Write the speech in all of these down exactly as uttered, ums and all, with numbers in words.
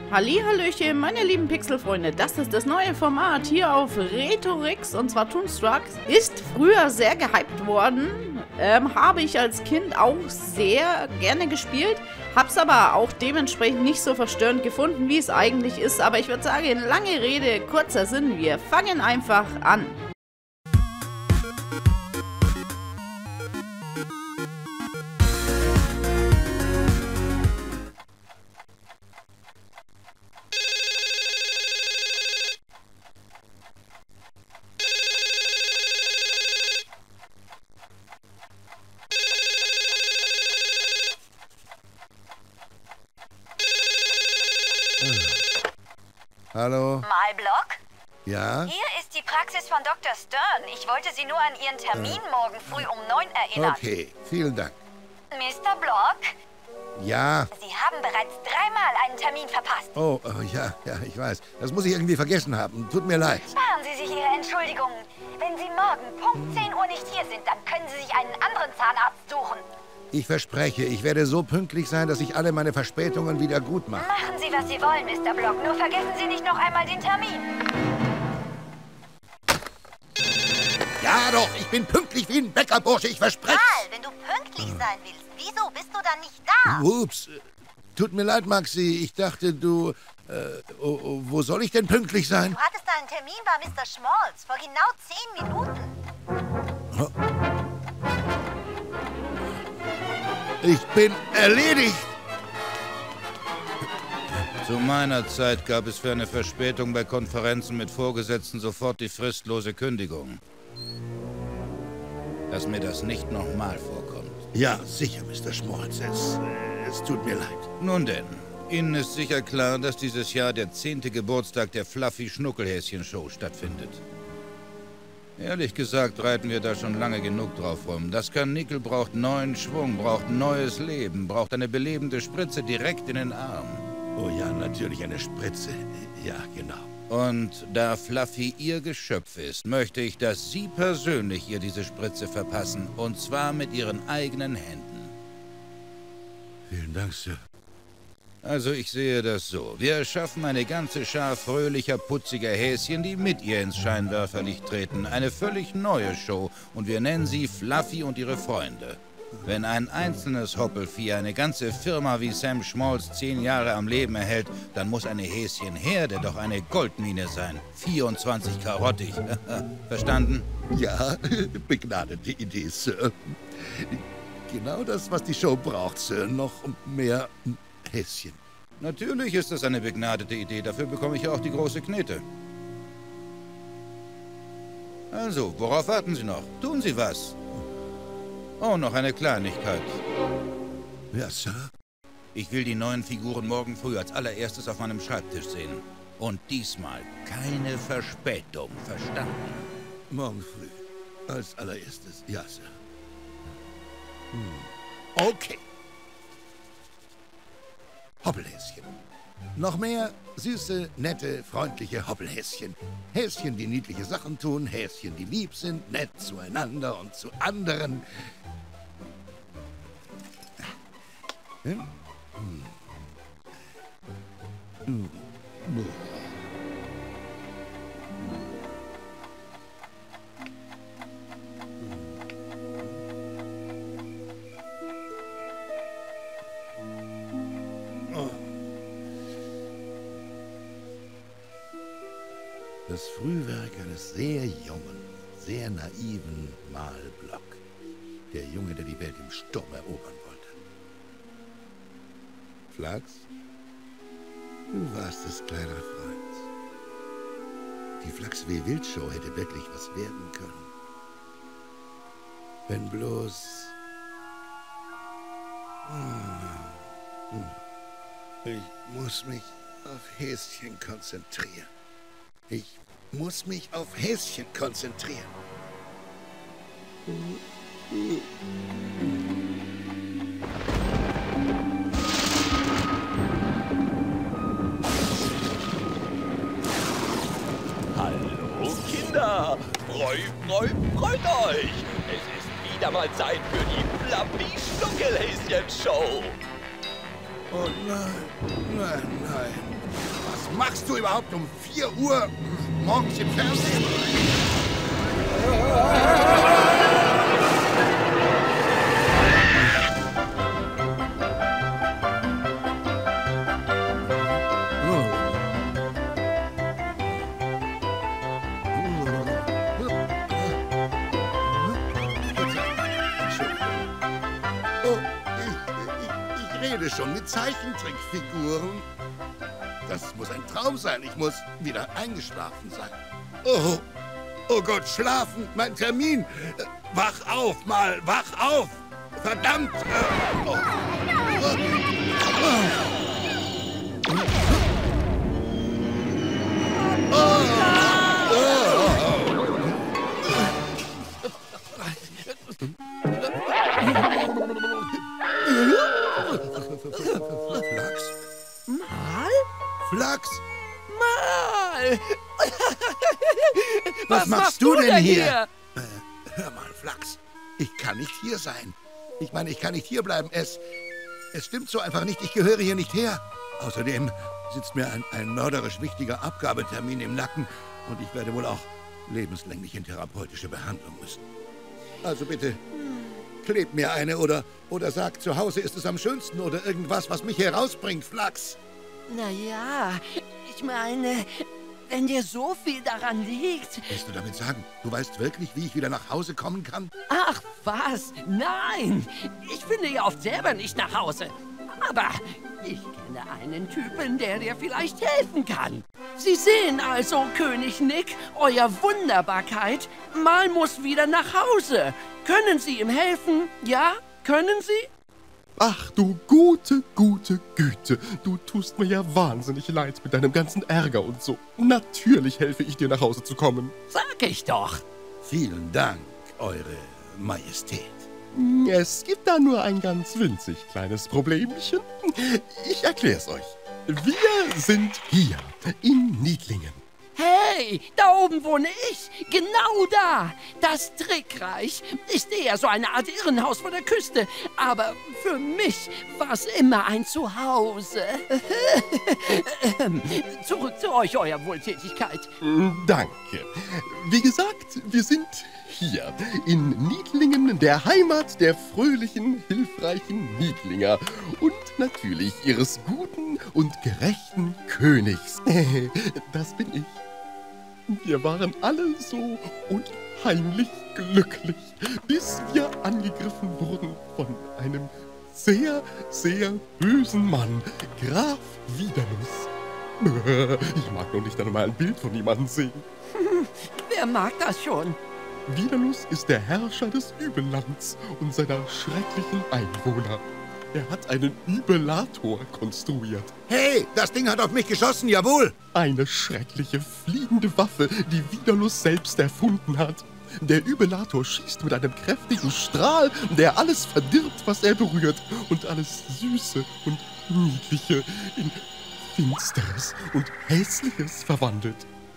Hallihallöchen, meine lieben Pixelfreunde, das ist das neue Format hier auf Retorix und zwar Toonstruck. Ist früher sehr gehypt worden, ähm, habe ich als Kind auch sehr gerne gespielt, hab's aber auch dementsprechend nicht so verstörend gefunden, wie es eigentlich ist. Aber ich würde sagen, lange Rede, kurzer Sinn, wir fangen einfach an. Hallo? Malblock? Ja? Hier ist die Praxis von Doktor Stern. Ich wollte Sie nur an Ihren Termin äh. morgen früh um neun erinnern. Okay, vielen Dank. Mister Block? Ja? Sie haben bereits dreimal einen Termin verpasst. Oh, oh, ja, ja, ich weiß. Das muss ich irgendwie vergessen haben. Tut mir leid. Sparen Sie sich Ihre Entschuldigungen. Wenn Sie morgen Punkt zehn Uhr nicht hier sind, dann können Sie sich einen anderen Zahnarzt suchen. Ich verspreche, ich werde so pünktlich sein, dass ich alle meine Verspätungen wieder gut mache. Machen Sie, was Sie wollen, Mister Block. Nur vergessen Sie nicht noch einmal den Termin. Ja doch, ich bin pünktlich wie ein Bäckerbursche, ich verspreche. Karl, wenn du pünktlich sein willst, wieso bist du dann nicht da? Ups, tut mir leid, Maxi. Ich dachte, du... Äh, oh, oh, wo soll ich denn pünktlich sein? Du hattest einen Termin bei Mister Schmolz vor genau zehn Minuten. Oh. Ich bin erledigt! Zu meiner Zeit gab es für eine Verspätung bei Konferenzen mit Vorgesetzten sofort die fristlose Kündigung. Dass mir das nicht nochmal vorkommt. Ja, sicher, Mister Schmolz. Es, es tut mir leid. Nun denn, Ihnen ist sicher klar, dass dieses Jahr der zehnte Geburtstag der Fluffy-Schnuckelhäschen-Show stattfindet. Ehrlich gesagt reiten wir da schon lange genug drauf rum. Das Karnickel braucht neuen Schwung, braucht neues Leben, braucht eine belebende Spritze direkt in den Arm. Oh ja, natürlich eine Spritze. Ja, genau. Und da Fluffy Ihr Geschöpf ist, möchte ich, dass Sie persönlich ihr diese Spritze verpassen. Und zwar mit Ihren eigenen Händen. Vielen Dank, Sir. Also ich sehe das so. Wir erschaffen eine ganze Schar fröhlicher, putziger Häschen, die mit ihr ins Scheinwerferlicht treten. Eine völlig neue Show und wir nennen sie Fluffy und ihre Freunde. Wenn ein einzelnes Hoppelvieh eine ganze Firma wie Sam Schmolz zehn Jahre am Leben erhält, dann muss eine Häschenherde doch eine Goldmine sein. vierundzwanzig karottig. Verstanden? Ja, begnadete Idee, Sir. Genau das, was die Show braucht, Sir. Noch mehr... Häschen. Natürlich ist das eine begnadete Idee. Dafür bekomme ich ja auch die große Knete. Also, worauf warten Sie noch? Tun Sie was. Oh, noch eine Kleinigkeit. Ja, Sir? Ich will die neuen Figuren morgen früh als allererstes auf meinem Schreibtisch sehen. Und diesmal keine Verspätung. Verstanden? Morgen früh. Als allererstes. Ja, Sir. Hm. Okay. Hoppelhäschen. Noch mehr süße, nette, freundliche Hoppelhäschen. Häschen, die niedliche Sachen tun, Häschen, die lieb sind, nett zueinander und zu anderen. Hm? Hm. Hm. Das Frühwerk eines sehr jungen, sehr naiven Malblock. Der Junge, der die Welt im Sturm erobern wollte. Flachs, du warst es, kleiner Freund. Die Flachs W. Wildshow hätte wirklich was werden können. Wenn bloß... Ich muss mich auf Häschen konzentrieren. Ich muss mich auf Häschen konzentrieren. Hallo Kinder! Freut, freut, freut euch! Es ist wieder mal Zeit für die Fluffy-Schnuckelhäschen-Show! Oh nein, nein, nein. machst du überhaupt um vier Uhr morgens im Fernsehen? Oh, ich, ich, ich rede schon mit Zeichentrickfiguren. Das muss ein Traum sein. Ich muss wieder eingeschlafen sein. Oh, oh Gott, schlafen, mein Termin. Wach auf, mal, wach auf. Verdammt. Oh. Oh. Oh. Flachs? Mal? Flachs? Mal! Was, Was machst du denn hier? hier? Äh, hör mal, Flachs. Ich kann nicht hier sein. Ich meine, ich kann nicht hier bleiben. Es, es stimmt so einfach nicht. Ich gehöre hier nicht her. Außerdem sitzt mir ein, ein mörderisch wichtiger Abgabetermin im Nacken und ich werde wohl auch lebenslänglich in therapeutische Behandlung müssen. Also bitte, kleb mir eine oder, oder sag, zu Hause ist es am schönsten oder irgendwas, was mich herausbringt, Flachs. Na ja, ich meine, wenn dir so viel daran liegt... Willst du damit sagen, du weißt wirklich, wie ich wieder nach Hause kommen kann? Ach was, nein! Ich finde ja oft selber nicht nach Hause. Aber ich kenne einen Typen, der dir vielleicht helfen kann. Sie sehen also, König Nick, euer Wunderbarkeit, Mal muss wieder nach Hause. Können Sie ihm helfen? Ja? Können Sie? Ach du gute, gute Güte. Du tust mir ja wahnsinnig leid mit deinem ganzen Ärger und so. Natürlich helfe ich dir, nach Hause zu kommen. Sag ich doch. Vielen Dank, Eure Majestät. Es gibt da nur ein ganz winzig kleines Problemchen. Ich erkläre es euch. Wir sind hier in Niedlingen. Hey, da oben wohne ich. Genau da. Das Trickreich ist eher so eine Art Irrenhaus vor der Küste. Aber für mich war es immer ein Zuhause. Zurück zu euch, euer Wohltätigkeit. Danke. Wie gesagt, wir sind hier in Niedlingen, der Heimat der fröhlichen, hilfreichen Niedlinger und natürlich ihres guten und gerechten Königs. Das bin ich. Wir waren alle so unheimlich glücklich, bis wir angegriffen wurden von einem sehr, sehr bösen Mann, Graf Vidanus. Ich mag noch nicht einmal ein Bild von jemandem sehen. Wer mag das schon? Vidanus ist der Herrscher des Übellands und seiner schrecklichen Einwohner. Er hat einen Übellator konstruiert. Hey, das Ding hat auf mich geschossen, jawohl! Eine schreckliche fliegende Waffe, die Vidanus selbst erfunden hat. Der Übellator schießt mit einem kräftigen Strahl, der alles verdirbt, was er berührt, und alles Süße und Niedliche in Finsteres und Hässliches verwandelt.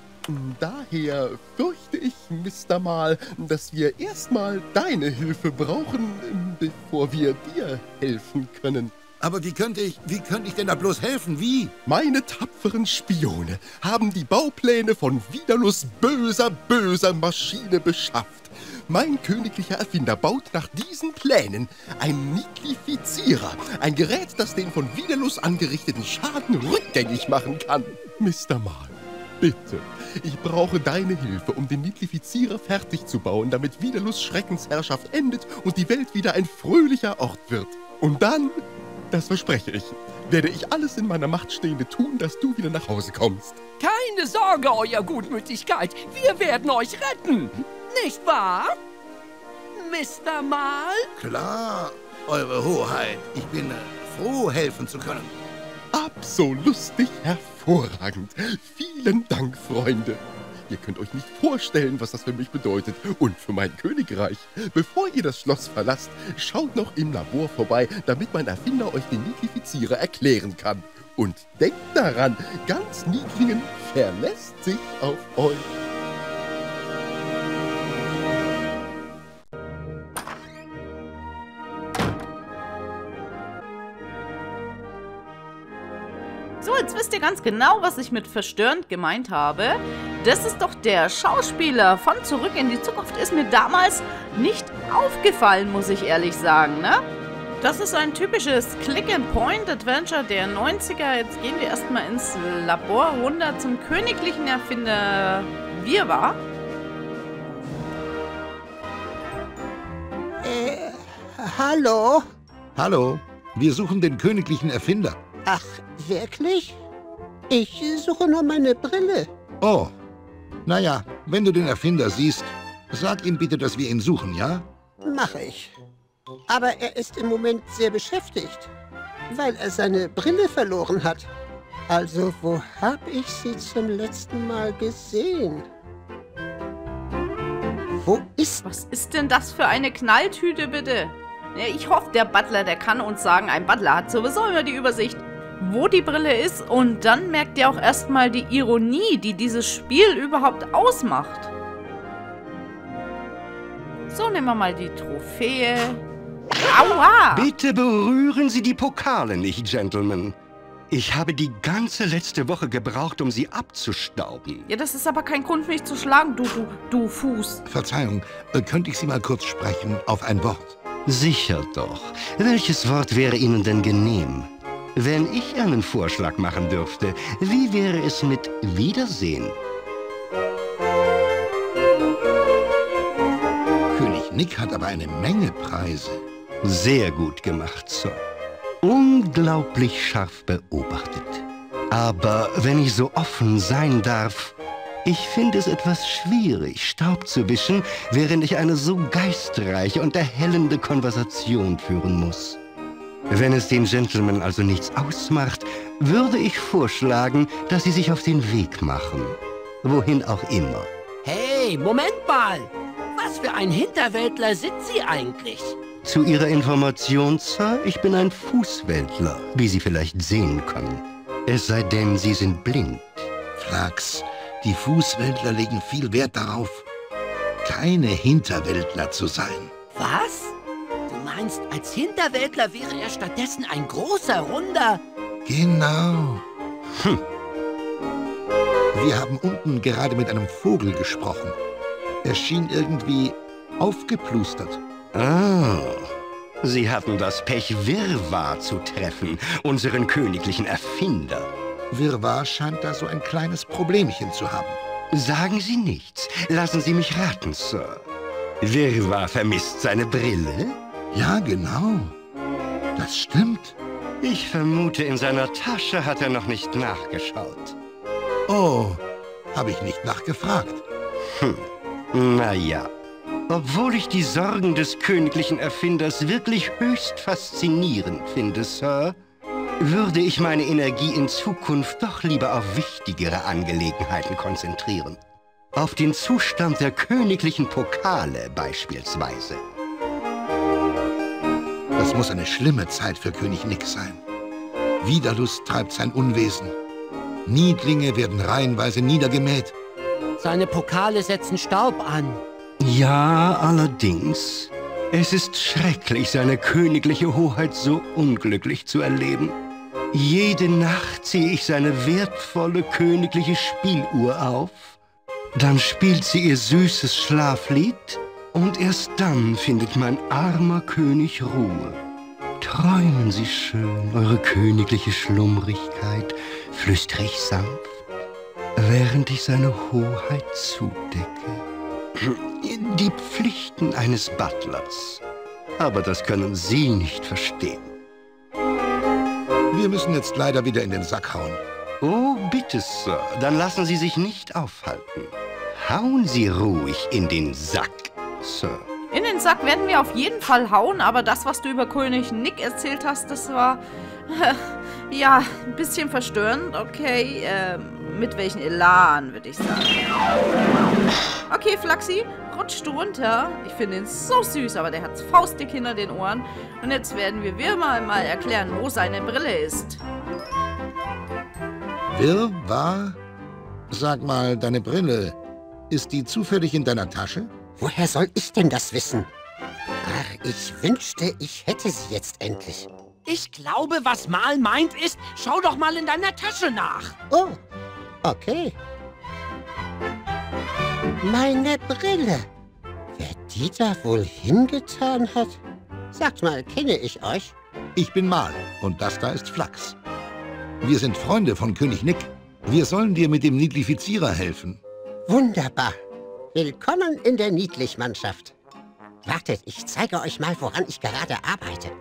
Daher fürchte ich, Mister Mal, dass wir erstmal deine Hilfe brauchen, bevor wir dir helfen können. Aber wie könnte ich, wie könnte ich denn da bloß helfen? Wie? Meine tapferen Spione haben die Baupläne von Vidanus böser, böser Maschine beschafft. Mein königlicher Erfinder baut nach diesen Plänen einen Niedlifizierer, ein Gerät, das den von Vidanus angerichteten Schaden rückgängig machen kann. Mister Mal, bitte, ich brauche deine Hilfe, um den Niedlifizierer fertig zu bauen, damit Vidanus Schreckensherrschaft endet und die Welt wieder ein fröhlicher Ort wird. Und dann, das verspreche ich, werde ich alles in meiner Macht Stehende tun, dass du wieder nach Hause kommst. Keine Sorge, euer Gutmütigkeit. Wir werden euch retten. Nicht wahr, Mister Mal? Klar, Eure Hoheit. Ich bin äh, froh, helfen zu können. Absolut hervorragend. Vielen Dank, Freunde. Ihr könnt euch nicht vorstellen, was das für mich bedeutet und für mein Königreich. Bevor ihr das Schloss verlasst, schaut noch im Labor vorbei, damit mein Erfinder euch den Niedlifizierer erklären kann. Und denkt daran, ganz Niedlingen verlässt sich auf euch. So, jetzt wisst ihr ganz genau, was ich mit verstörend gemeint habe. Das ist doch der Schauspieler von Zurück in die Zukunft. Ist mir damals nicht aufgefallen, muss ich ehrlich sagen, ne? Das ist ein typisches Click-and-Point-Adventure der neunziger. Jetzt gehen wir erstmal ins Labor runter zum königlichen Erfinder Wirrwarr. Äh, hallo? Hallo, wir suchen den königlichen Erfinder. Ach, wirklich? Ich suche nur meine Brille. Oh, naja, wenn du den Erfinder siehst, sag ihm bitte, dass wir ihn suchen, ja? Mache ich. Aber er ist im Moment sehr beschäftigt, weil er seine Brille verloren hat. Also, wo habe ich sie zum letzten Mal gesehen? Wo ist... Was ist denn das für eine Knalltüte, bitte? Ja, ich hoffe, der Butler, der kann uns sagen, ein Butler hat sowieso immer die Übersicht, wo die Brille ist. Und dann merkt ihr auch erstmal die Ironie, die dieses Spiel überhaupt ausmacht. So, nehmen wir mal die Trophäe. Aua! Bitte berühren Sie die Pokale nicht, Gentlemen. Ich habe die ganze letzte Woche gebraucht, um sie abzustauben. Ja, das ist aber kein Grund, mich zu schlagen, du, du, du Fuß. Verzeihung, äh, könnte ich Sie mal kurz sprechen auf ein Wort? Sicher doch. Welches Wort wäre Ihnen denn genehm? Wenn ich einen Vorschlag machen dürfte, wie wäre es mit Wiedersehen? König Nick hat aber eine Menge Preise. Sehr gut gemacht, Sir. Unglaublich scharf beobachtet. Aber wenn ich so offen sein darf, ich finde es etwas schwierig, Staub zu wischen, während ich eine so geistreiche und erhellende Konversation führen muss. Wenn es den Gentlemen also nichts ausmacht, würde ich vorschlagen, dass sie sich auf den Weg machen. Wohin auch immer. Hey, Moment mal! Was für ein Hinterwäldler sind Sie eigentlich? Zu Ihrer Information, Sir, ich bin ein Fußwäldler, wie Sie vielleicht sehen können. Es sei denn, Sie sind blind. Flachs, die Fußwäldler legen viel Wert darauf, keine Hinterwäldler zu sein. Was? Du meinst, als Hinterwäldler wäre er stattdessen ein großer, runder... Genau. Hm. Wir haben unten gerade mit einem Vogel gesprochen. Er schien irgendwie aufgeplustert. Ah, Sie hatten das Pech, Wirrwarr zu treffen, unseren königlichen Erfinder. Wirrwarr scheint da so ein kleines Problemchen zu haben. Sagen Sie nichts. Lassen Sie mich raten, Sir. Wirrwarr vermisst seine Brille? Ja, genau. Das stimmt. Ich vermute, in seiner Tasche hat er noch nicht nachgeschaut. Oh, habe ich nicht nachgefragt. Hm, na ja. Obwohl ich die Sorgen des königlichen Erfinders wirklich höchst faszinierend finde, Sir, würde ich meine Energie in Zukunft doch lieber auf wichtigere Angelegenheiten konzentrieren. Auf den Zustand der königlichen Pokale beispielsweise. Das muss eine schlimme Zeit für König Nick sein. Widerlust treibt sein Unwesen. Niedlinge werden reihenweise niedergemäht. Seine Pokale setzen Staub an. Ja, allerdings. Es ist schrecklich, seine königliche Hoheit so unglücklich zu erleben. Jede Nacht ziehe ich seine wertvolle königliche Spieluhr auf. Dann spielt sie ihr süßes Schlaflied und erst dann findet mein armer König Ruhe. Träumen Sie schön, Eure königliche Schlummrigkeit, flüstere ich sanft, während ich seine Hoheit zudecke. Die Pflichten eines Butlers. Aber das können Sie nicht verstehen. Wir müssen jetzt leider wieder in den Sack hauen. Oh, bitte, Sir. Dann lassen Sie sich nicht aufhalten. Hauen Sie ruhig in den Sack, Sir. In den Sack werden wir auf jeden Fall hauen, aber das, was du über König Nick erzählt hast, das war... Äh, ja, ein bisschen verstörend. Okay, äh, mit welchem Elan, würde ich sagen. Okay, Flaxi, rutschst du runter. Ich finde ihn so süß, aber der hat faustdick hinter den Ohren. Und jetzt werden wir Wirrwarr mal erklären, wo seine Brille ist. Wirrwarr? Sag mal, deine Brille, ist die zufällig in deiner Tasche? Woher soll ich denn das wissen? Ach, ich wünschte, ich hätte sie jetzt endlich. Ich glaube, was Mal meint ist, schau doch mal in deiner Tasche nach. Oh, okay. Meine Brille. Wer die da wohl hingetan hat? Sagt mal, kenne ich euch? Ich bin Mal und das da ist Flachs. Wir sind Freunde von König Nick. Wir sollen dir mit dem Niedlifizierer helfen. Wunderbar. Willkommen in der Niedlichmannschaft. Wartet, ich zeige euch mal, woran ich gerade arbeite.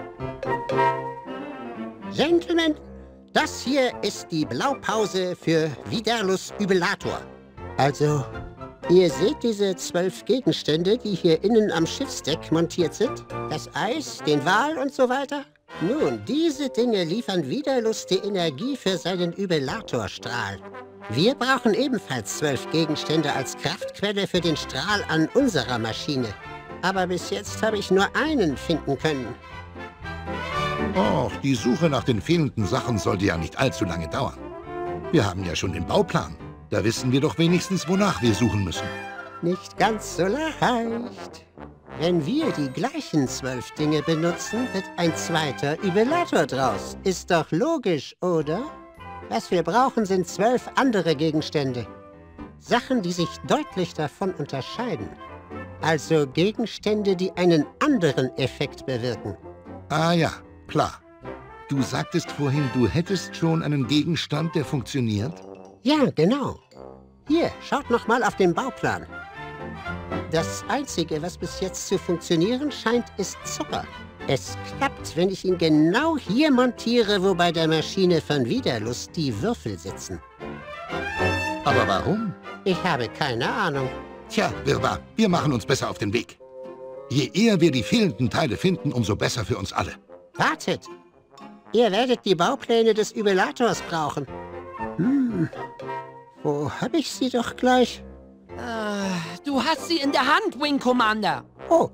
Gentlemen, das hier ist die Blaupause für Viderlus Übelator. Also, ihr seht diese zwölf Gegenstände, die hier innen am Schiffsdeck montiert sind? Das Eis, den Wal und so weiter? Nun, diese Dinge liefern Viderlus die Energie für seinen Übelatorstrahl. Wir brauchen ebenfalls zwölf Gegenstände als Kraftquelle für den Strahl an unserer Maschine. Aber bis jetzt habe ich nur einen finden können. Och, die Suche nach den fehlenden Sachen sollte ja nicht allzu lange dauern. Wir haben ja schon den Bauplan. Da wissen wir doch wenigstens, wonach wir suchen müssen. Nicht ganz so leicht. Wenn wir die gleichen zwölf Dinge benutzen, wird ein zweiter Übelator draus. Ist doch logisch, oder? Was wir brauchen, sind zwölf andere Gegenstände. Sachen, die sich deutlich davon unterscheiden. Also Gegenstände, die einen anderen Effekt bewirken. Ah ja, klar. Du sagtest vorhin, du hättest schon einen Gegenstand, der funktioniert? Ja, genau. Hier, schaut noch mal auf den Bauplan. Das Einzige, was bis jetzt zu funktionieren scheint, ist Zucker. Es klappt, wenn ich ihn genau hier montiere, wo bei der Maschine von Viderlus die Würfel sitzen. Aber warum? Ich habe keine Ahnung. Tja, Wirrwarr, wir machen uns besser auf den Weg. Je eher wir die fehlenden Teile finden, umso besser für uns alle. Wartet! Ihr werdet die Baupläne des Übelators brauchen. Hm, wo habe ich sie doch gleich? Äh, du hast sie in der Hand, Wing Commander. Oh.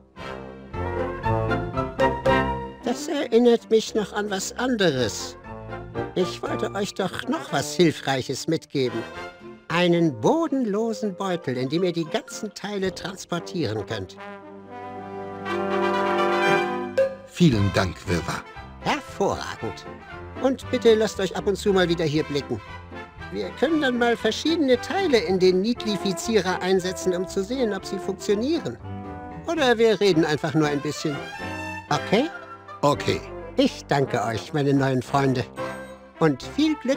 Das erinnert mich noch an was anderes. Ich wollte euch doch noch was Hilfreiches mitgeben. Einen bodenlosen Beutel, in dem ihr die ganzen Teile transportieren könnt. Vielen Dank, Wirrwarr. Hervorragend. Und bitte lasst euch ab und zu mal wieder hier blicken. Wir können dann mal verschiedene Teile in den Niedlifizierer einsetzen, um zu sehen, ob sie funktionieren. Oder wir reden einfach nur ein bisschen. Okay? Okay. Ich danke euch, meine neuen Freunde. Und viel Glück.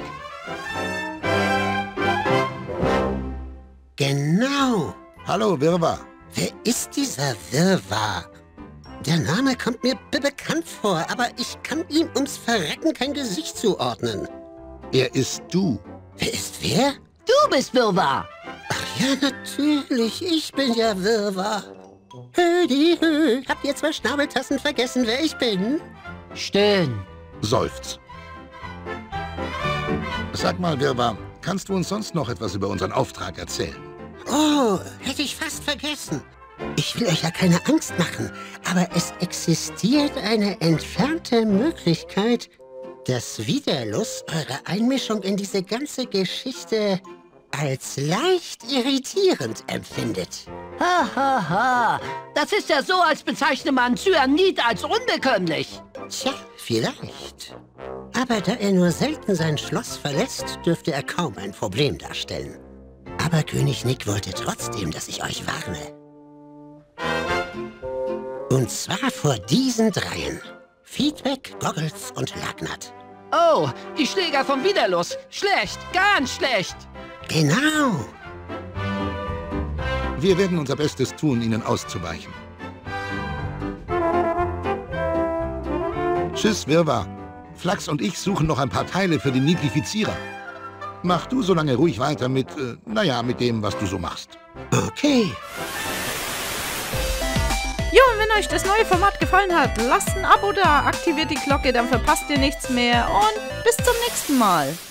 Genau. Hallo, Wirrwarr. Wer ist dieser Wirrwarr? Der Name kommt mir be bekannt vor, aber ich kann ihm ums Verrecken kein Gesicht zuordnen. Er ist du. Wer ist wer? Du bist Wirrwarr. Ach ja, natürlich. Ich bin ja Wirrwarr. Hödi, hö. Habt ihr zwei Schnabeltassen vergessen, wer ich bin? Stillen. Seufz. Sag mal, Wirrwarr, kannst du uns sonst noch etwas über unseren Auftrag erzählen? Oh, hätte ich fast vergessen. Ich will euch ja keine Angst machen, aber es existiert eine entfernte Möglichkeit, dass Viderlus eure Einmischung in diese ganze Geschichte als leicht irritierend empfindet. Ha, ha, ha. Das ist ja so, als bezeichne man Cyanid als unbekömmlich. Tja, vielleicht. Aber da er nur selten sein Schloss verlässt, dürfte er kaum ein Problem darstellen. Aber König Nick wollte trotzdem, dass ich euch warne. Und zwar vor diesen dreien. Feedback, Goggles und Lagnat. Oh, die Schläger vom Viderlus. Schlecht, ganz schlecht. Genau. Wir werden unser Bestes tun, ihnen auszuweichen. Tschüss, Wirrwarr. Flachs und ich suchen noch ein paar Teile für den Niedlifizierer. Mach du so lange ruhig weiter mit, äh, naja, mit dem, was du so machst. Okay. Jo, und wenn euch das neue Format gefallen hat, lasst ein Abo da, aktiviert die Glocke, dann verpasst ihr nichts mehr und bis zum nächsten Mal.